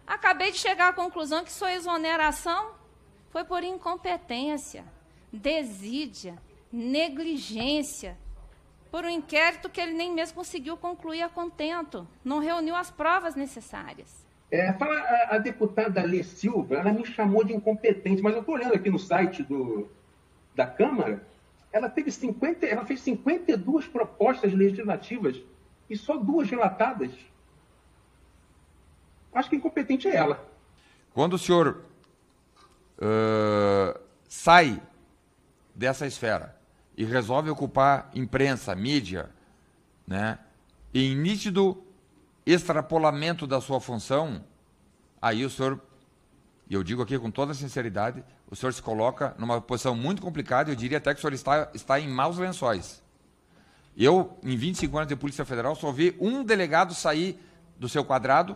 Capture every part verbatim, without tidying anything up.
Acabei de chegar à conclusão que sua exoneração foi por incompetência, desídia, negligência, por um inquérito que ele nem mesmo conseguiu concluir a contento, não reuniu as provas necessárias. É, fala, a, a deputada Lê Silva, ela me chamou de incompetente, mas eu estou olhando aqui no site do, da Câmara, ela, teve cinquenta, ela fez cinquenta e duas propostas legislativas e só duas relatadas. Acho que incompetente é ela. Quando o senhor uh, sai dessa esfera e resolve ocupar imprensa, mídia, né, em nítido extrapolamento da sua função, aí o senhor, e eu digo aqui com toda sinceridade, o senhor se coloca numa posição muito complicada, eu diria até que o senhor está, está em maus lençóis. Eu, em vinte e cinco anos de Polícia Federal, só vi um delegado sair do seu quadrado,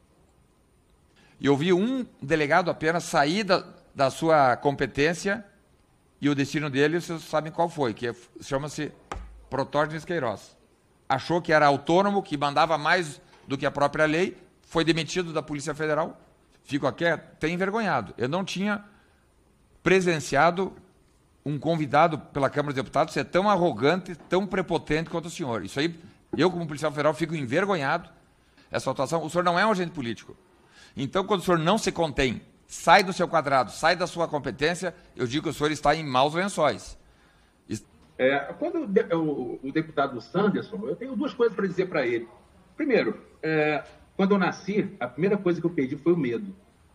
e eu vi um delegado apenas sair da, da sua competência, e o destino dele, vocês sabem qual foi, que é, chama-se Protógenes Queiroz. Achou que era autônomo, que mandava mais do que a própria lei, foi demitido da Polícia Federal. Fico aqui até envergonhado. Eu não tinha presenciado um convidado pela Câmara dos Deputados ser tão arrogante, tão prepotente quanto o senhor. Isso aí, eu como policial federal fico envergonhado. Essa atuação, o senhor não é um agente político. Então, quando o senhor não se contém, sai do seu quadrado, sai da sua competência, eu digo que o senhor está em maus lençóis. É, quando o, o, o deputado Sanderson, eu tenho duas coisas para dizer para ele. Primeiro, é, quando eu nasci, a primeira coisa que eu perdi foi o medo.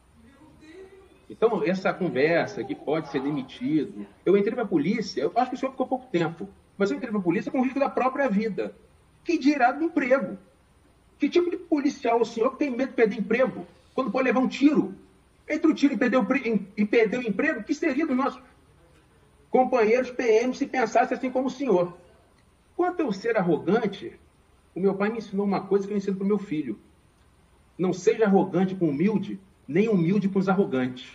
Então, essa conversa que pode ser demitido... Eu entrei para a polícia, eu acho que o senhor ficou pouco tempo, mas eu entrei para a polícia com o risco da própria vida. Que dirá do emprego? Que tipo de policial o senhor que tem medo de perder emprego? Quando pode levar um tiro? Entre o tiro e perder o, e perder o emprego, que seria dos nossos companheiros P M se pensasse assim como o senhor? Quanto eu ser arrogante, o meu pai me ensinou uma coisa que eu ensino para o meu filho. Não seja arrogante com humilde, nem humilde com os arrogantes.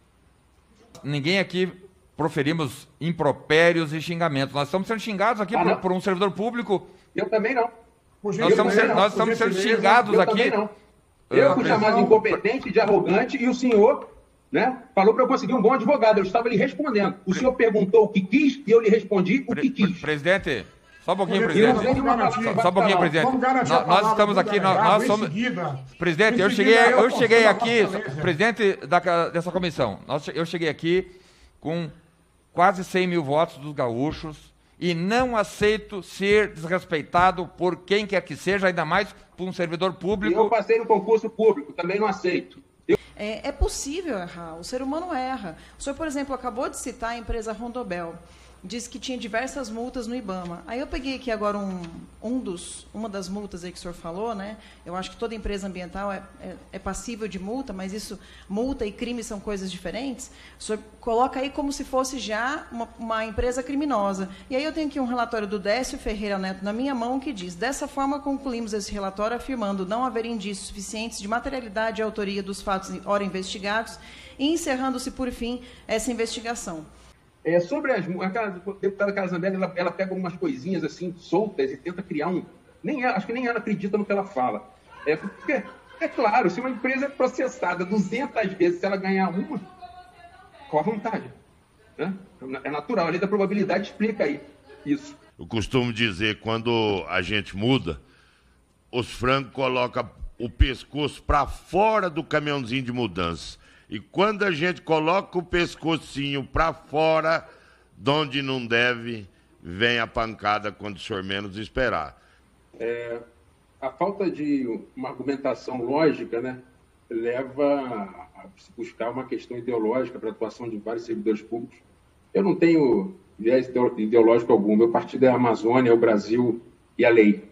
Ninguém aqui proferimos impropérios e xingamentos. Nós estamos sendo xingados aqui ah, por, por um servidor público. Eu também não. Nós estamos, ser, nós estamos sendo xingados eu aqui. Também não. Eu fui chamado de incompetente, de arrogante, e o senhor, né, falou para eu conseguir um bom advogado. Eu estava lhe respondendo. O senhor perguntou o que quis e eu lhe respondi o que quis. Presidente, só um pouquinho, presidente. Só, só um pouquinho, presidente. Nós, nós estamos aqui, nós, nós somos... Presidente, eu cheguei, eu cheguei aqui, presidente da, dessa comissão, nós, eu cheguei aqui com quase cem mil votos dos gaúchos e não aceito ser desrespeitado por quem quer que seja, ainda mais por um servidor público. E eu passei no concurso público, também não aceito. Eu... É, é possível errar, o ser humano erra. O senhor, por exemplo, acabou de citar a empresa Rondobel. Disse que tinha diversas multas no IBAMA. Aí eu peguei aqui agora um, um dos, uma das multas aí que o senhor falou, né? Eu acho que toda empresa ambiental é, é, é passível de multa, mas isso, multa e crime são coisas diferentes. O senhor coloca aí como se fosse já uma, uma empresa criminosa. E aí eu tenho aqui um relatório do Décio Ferreira Neto na minha mão que diz: dessa forma concluímos esse relatório afirmando não haver indícios suficientes de materialidade e autoria dos fatos ora investigados e encerrando-se por fim essa investigação. É, sobre as... Aquela deputada Casandela, ela, ela pega algumas coisinhas assim, soltas, e tenta criar um... Nem ela, acho que nem ela acredita no que ela fala. É, porque, é claro, se uma empresa é processada duzentas vezes, se ela ganhar uma, qual a vantagem? Né? É natural, a lei da probabilidade explica aí isso. Eu costumo dizer, quando a gente muda, os frangos colocam o pescoço para fora do caminhãozinho de mudança. E quando a gente coloca o pescocinho para fora, de onde não deve, vem a pancada quando o senhor menos esperar. É, a falta de uma argumentação lógica, né, leva a se buscar uma questão ideológica para a atuação de vários servidores públicos. Eu não tenho viés ideológico algum. Meu partido é a Amazônia, é o Brasil e a lei.